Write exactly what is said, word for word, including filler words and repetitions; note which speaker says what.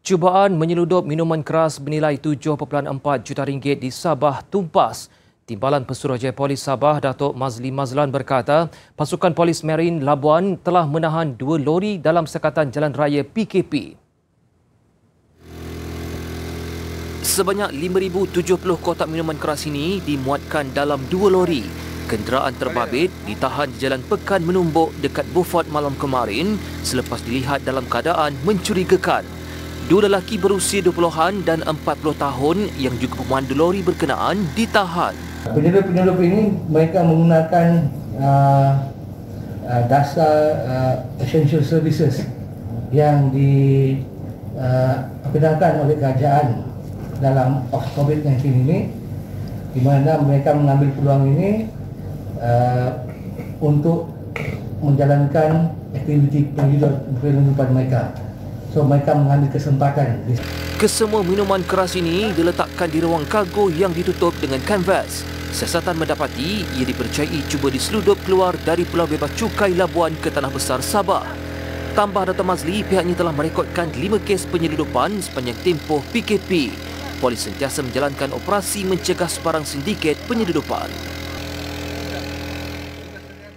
Speaker 1: Cubaan menyeludup minuman keras bernilai tujuh perpuluhan empat juta ringgit di Sabah tumpas. Timbalan Pesuruhjaya Polis Sabah, Datuk Mazli Mazlan berkata, pasukan Polis Marin Labuan telah menahan dua lori dalam sekatan jalan raya P K P. Sebanyak lima ribu tujuh puluh kotak minuman keras ini dimuatkan dalam dua lori. Kenderaan terbabit ditahan di Jalan Pekan Menumbuk dekat Beaufort malam kemarin selepas dilihat dalam keadaan mencurigakan. Dua lelaki berusia dua puluhan dan empat puluh tahun yang juga pemandu lori berkenaan ditahan.
Speaker 2: Penyeludup-penyeludup ini mereka menggunakan uh, uh, dasar uh, essential services yang dipedangkan uh, oleh kerajaan dalam COVID sembilan belas ini, di mana mereka mengambil peluang ini uh, untuk menjalankan aktiviti penyeludupan mereka. So mereka mengambil kesempatan.
Speaker 1: Kesemua minuman keras ini diletakkan di ruang kargo yang ditutup dengan kanvas. Siasatan mendapati ia dipercayai cuba diseludup keluar dari Pulau Bebas Cukai Labuan ke Tanah Besar Sabah. Tambah Datuk Mazli, pihaknya telah merekodkan lima kes penyeludupan sepanjang tempoh P K P. Polis sentiasa menjalankan operasi mencegah sebarang sindiket penyeludupan.